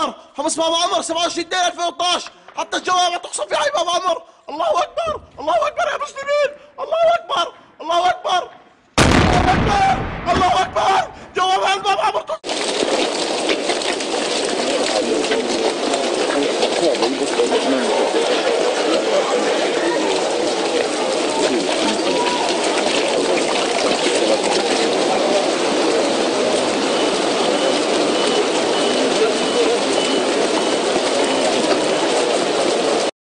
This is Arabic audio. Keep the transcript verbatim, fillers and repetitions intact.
اكبر. حمص بابا عمر سبعة وعشرين اثنين ألفين وإثني عشر. حتى الجوامع تقصف في حي بابا عمر. الله اكبر الله اكبر يا مسلمين. الله اكبر الله اكبر.